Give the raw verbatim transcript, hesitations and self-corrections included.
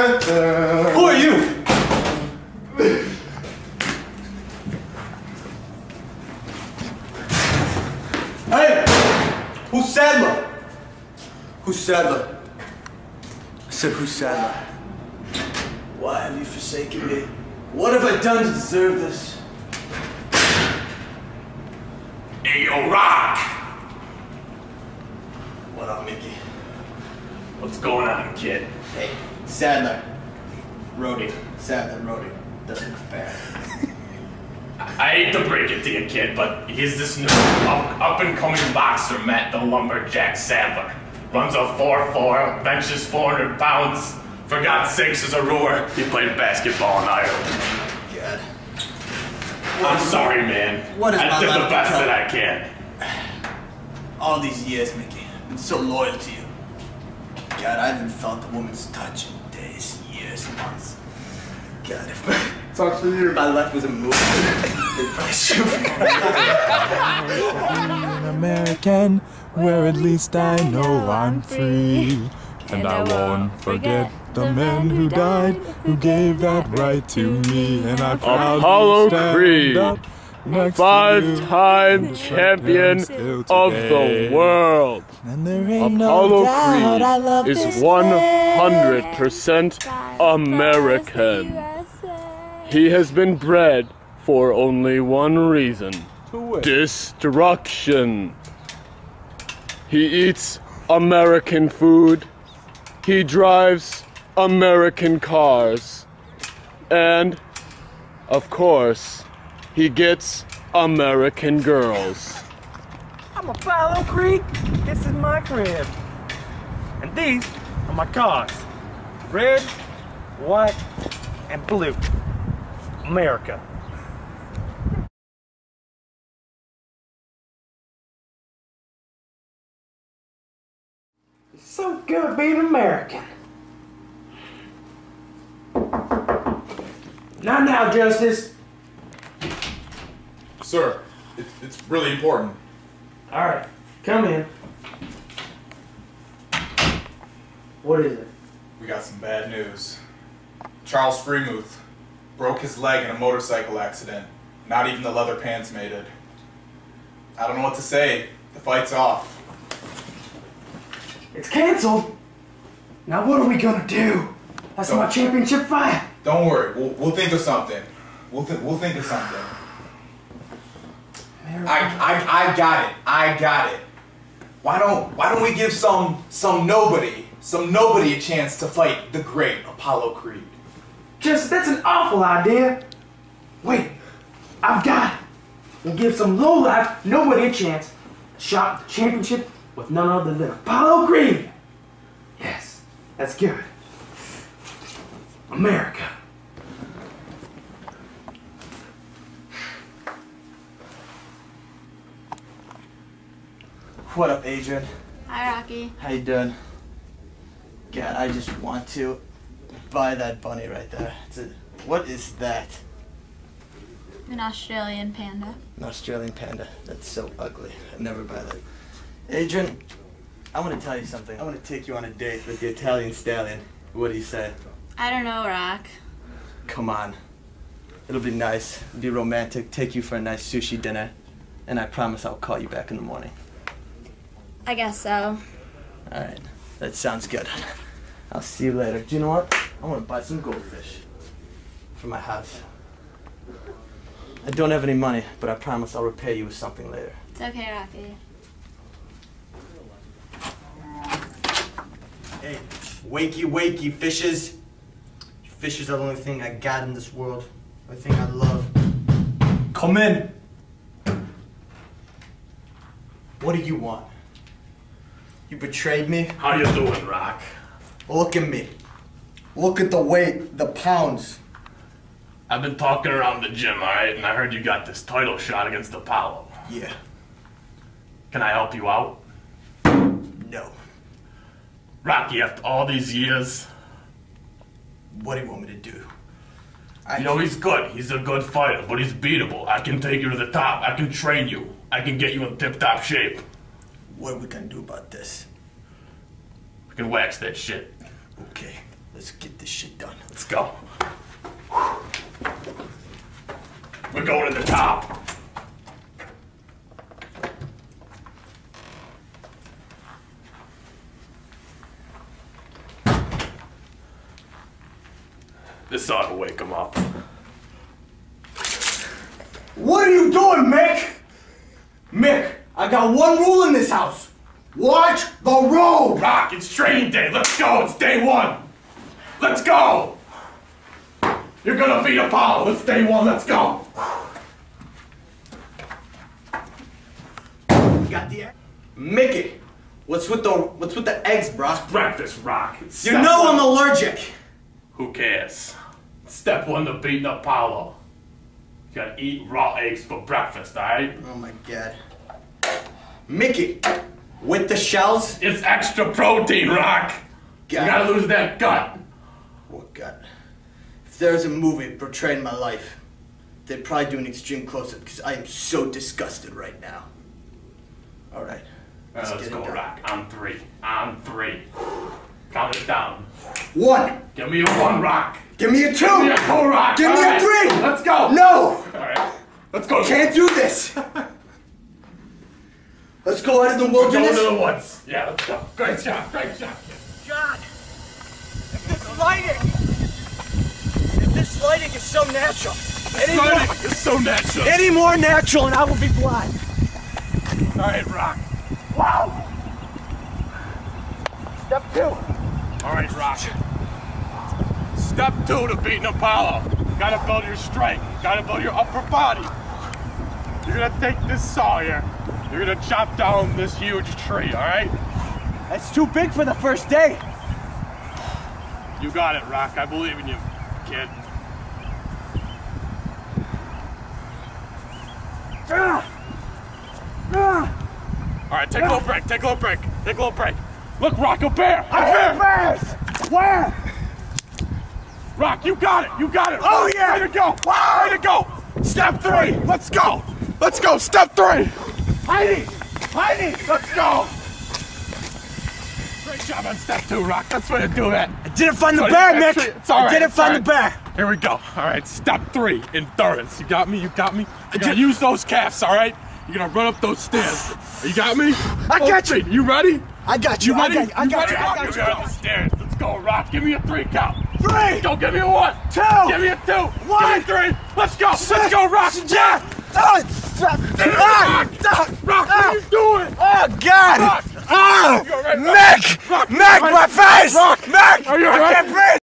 Who are you? Hey! Who's Sadler? Who's Sadler? I said, who's Sadler? Why have you forsaken me? What have I done to deserve this? Hey, yo, Rock! What up, Mickey? What's going on, kid? Hey, Sadler. Rhodey. Sadler, Rhodey. Doesn't compare. I hate to break it to you, kid, but he's this new up, up-and-coming boxer, Matt the Lumberjack Sadler. Runs a four four, benches four hundred pounds. For God's sakes, is a rower. He played basketball in Ireland. God. I'm sorry, man. What is I my did the life best become? that I can. All these years, Mickey, I've been so loyal to you. God, I haven't felt a woman's touch in days, years, months. God, if my, Talk to you. my life was a movie, they'd probably shoot me. An American, where at least I know I'm free. And I won't forget the men who died, who gave that right to me. And I proudly Apollo stand Creed, up next to five-time you, champion still of today. the world. And there ain't Apollo no doubt I love Creed this is one hundred percent American. He has been bred for only one reason: destruction. He eats American food. He drives American cars. And, of course, he gets American girls. I'm Apollo Creed. This is my crib. And these are my cars. Red, white, and blue. America. It's so good being American. Not now, Justice. Sir, it, it's really important. All right, come in. What is it? We got some bad news. Charles Freemuth broke his leg in a motorcycle accident. Not even the leather pants made it. I don't know what to say. The fight's off. It's canceled. Now what are we gonna do? That's Don't- my championship fight. Don't worry. We'll, we'll think of something. We'll, th we'll think of something. I, I, I got it. I got it. Why don't Why don't we give some some nobody some nobody a chance to fight the great Apollo Creed? Just that's an awful idea. Wait, I've got it. We'll give some lowlife nobody a chance. A shot at the championship with none other than Apollo Creed. Yes, that's good. America. What up, Adrian? Hi, Rocky. How you doing? God, I just want to buy that bunny right there. It's a, what is that? An Australian panda. An Australian panda. That's so ugly. I'd never buy that. Adrian, I want to tell you something. I want to take you on a date with the Italian stallion. What do you say? I don't know, Rock. Come on. It'll be nice. It'll be romantic. Take you for a nice sushi dinner. And I promise I'll call you back in the morning. I guess so. Alright. That sounds good. I'll see you later. Do you know what? I want to buy some goldfish for my house. I don't have any money, but I promise I'll repay you with something later. It's okay, Rocky. Hey, wakey, wakey, fishes. Fishes are the only thing I got in this world. The only thing I love. Come in. What do you want? You betrayed me? How you doing, Rock? Look at me. Look at the weight, the pounds. I've been talking around the gym, alright, and I heard you got this title shot against Apollo. Yeah. Can I help you out? No. Rocky, after all these years, What do you want me to do? I you know, he's good. He's a good fighter, but he's beatable. I can take you to the top. I can train you. I can get you in tip-top shape. What are we gonna do about this? We can wax that shit. Okay. Let's get this shit done. Let's go. We're going to the top. This ought to wake him up. What are you doing, Mick? Mick, I got one rule in this house. Watch the road! Rock, it's training day. Let's go. It's day one. Let's go. You're gonna beat Apollo. It's day one. Let's go. We got the egg. Mickey, what's with the what's with the eggs, bro? Breakfast, Rock. You know I'm allergic. Who cares? Step one to beating Apollo. You gotta eat raw eggs for breakfast, alright? Oh my god. Mickey, with the shells? It's extra protein, Rock. God. You gotta lose that gut. What gut? If there was a movie portraying my life, they'd probably do an extreme close-up because I am so disgusted right now. Alright. Let's, Let's let's get it go, done. Rock. On three. On three. Count it down. One. Give me a one, Rock. Give me a two. Give me a two, Rock. Give All me right. a three. Let's go. No. Alright. Let's go. Can't do this. Let's go out of the We're going wilderness. to the woods. Yeah, let's go. Great shot. Great shot. God, if this lighting, if this lighting is so natural, any more, It's so natural. any more natural and I will be blind. Alright, Rock. Wow. Step two. Alright, Rock. Step two to beating Apollo. You gotta build your strength. You gotta build your upper body. You're gonna take this saw here. You're gonna chop down this huge tree, alright? That's too big for the first day. You got it, Rock. I believe in you, kid. Ah. Ah. Alright, take a little break. Take a little break. Take a little break. Look, Rock, a bear. A I bear. hate bears. Where? Rock, you got it. You got it. Oh, yeah. Way to go. Way to go. Step three. Let's go. Let's go. Step three. Heidi. Heidi. Let's go. Great job on step two, Rock. That's way to do that. I didn't find the But bear, it's Mick. actually- it's all right, I didn't it's find all the bear. Here we go. All right, step three, endurance. You got me? You got me? You gotta did- use those calves, all right? You're gonna run up those stairs. You got me? I Oh, got you. three. You ready? I got you. You ready? I got you. I got you. ready? I got You you. got the stairs. Let's go, Rock. Give me a three count. Three. Go, give me a one. Two. Give me a two. One. Give me three. Let's go. Let's go, Rock. Yeah. Ah. Ah. Ah. Rock, what are you doing? Oh God! Rock. Oh, You all right, Rock? Mick! Rock, Mick, you all my right? face! Rock. Mick! Are you all I right? can't breathe!